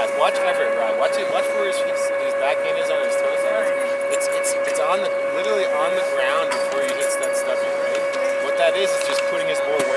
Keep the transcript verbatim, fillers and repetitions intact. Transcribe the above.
Yeah, watch Everett ride. Watch it. Watch where his, his, his backhand is on his toe sides. It's it's it's on the literally on the ground before he hits that stubby, right? What that is is just putting his board